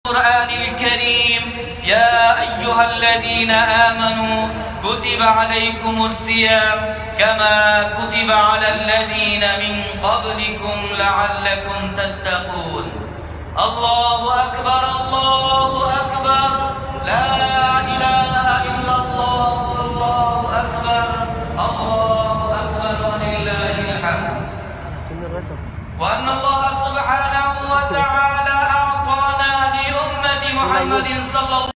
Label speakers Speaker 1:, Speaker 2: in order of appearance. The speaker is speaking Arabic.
Speaker 1: القرآن الكريم يا أيها الذين آمنوا كتب عليكم الصيام كما كتب على الذين من قبلكم لعلكم تتقون. الله أكبر الله أكبر لا إله إلا الله الله أكبر الله أكبر ولله الحمد. وأن الله سبحانه وتعالى أعطانا لأمة محمد صلى الله عليه وسلم